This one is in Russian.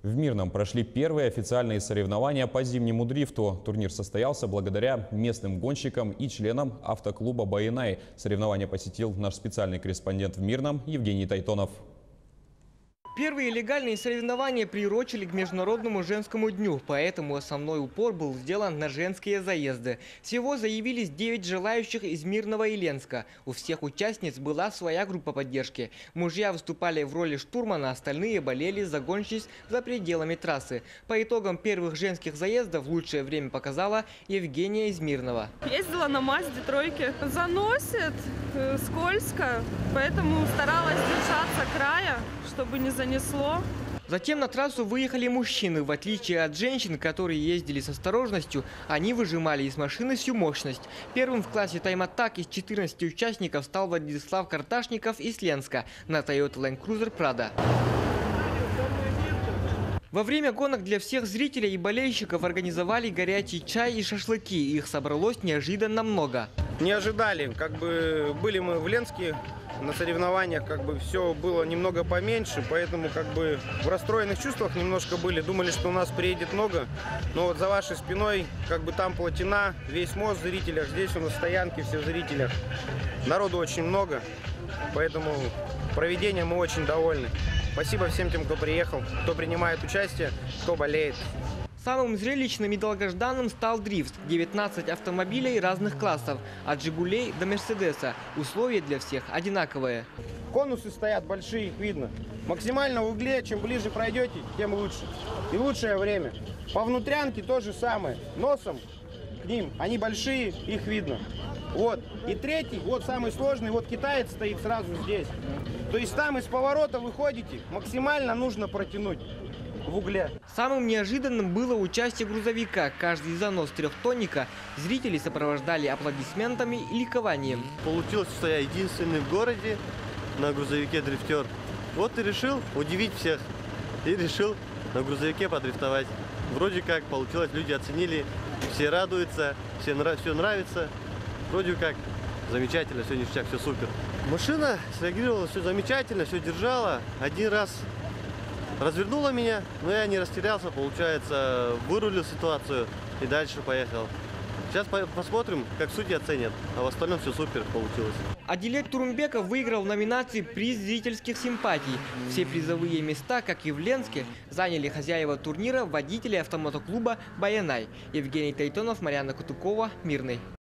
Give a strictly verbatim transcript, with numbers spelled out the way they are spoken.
В Мирном прошли первые официальные соревнования по зимнему дрифту. Турнир состоялся благодаря местным гонщикам и членам автоклуба «Баянай». Соревнования посетил наш специальный корреспондент в Мирном Евгений Тайтонов. Первые легальные соревнования приурочили к Международному женскому дню, поэтому основной упор был сделан на женские заезды. Всего заявились девять желающих из Мирного и Ленска. У всех участниц была своя группа поддержки. Мужья выступали в роли штурмана, остальные болели за гонщиц за пределами трассы. По итогам первых женских заездов лучшее время показала Евгения из Мирного. Ездила на Мазде тройке. Заносит, э, скользко, поэтому старалась держаться края, чтобы не занесло. Затем на трассу выехали мужчины. В отличие от женщин, которые ездили с осторожностью, они выжимали из машины всю мощность. Первым в классе тайм-аттак из четырнадцати участников стал Владислав Карташников из Ленска на Toyota Land Cruiser Prado. Во время гонок для всех зрителей и болельщиков организовали горячий чай и шашлыки. Их собралось неожиданно много. Не ожидали, как бы были мы в Ленске на соревнованиях, как бы все было немного поменьше, поэтому как бы в расстроенных чувствах немножко были. Думали, что у нас приедет много, но вот за вашей спиной как бы там плотина, весь мост в зрителях, здесь у нас стоянки все в зрителях. Народу очень много, поэтому проведением мы очень довольны. Спасибо всем тем, кто приехал, кто принимает участие, кто болеет. Самым зрелищным и долгожданным стал дрифт. девятнадцать автомобилей разных классов, от «Жигулей» до «Мерседеса». Условия для всех одинаковые. Конусы стоят большие, их видно. Максимально в угле, чем ближе пройдете, тем лучше. И лучшее время. По внутрянке то же самое. Носом к ним, они большие, их видно. Вот. И третий, вот самый сложный, вот китаец стоит сразу здесь. То есть там из поворота выходите, максимально нужно протянуть в угле. Самым неожиданным было участие грузовика. Каждый занос трехтонника зрители сопровождали аплодисментами и ликованием. Получилось, что я единственный в городе на грузовике дрифтер. Вот и решил удивить всех. И решил на грузовике подрифтовать. Вроде как получилось, люди оценили, все радуются, все нрав- все нравится. Вроде как замечательно, все ништяк, все супер. Машина среагировала, все замечательно, все держала. Один раз развернула меня, но я не растерялся, получается, вырулил ситуацию и дальше поехал. Сейчас посмотрим, как судьи оценят, а в остальном все супер получилось. Адилет Турумбеков выиграл в номинации «Приз зрительских симпатий». Все призовые места, как и в Ленске, заняли хозяева турнира, водители автомотоклуба «Баянай». Евгений Тайтонов, Марьяна Кутукова, Мирный.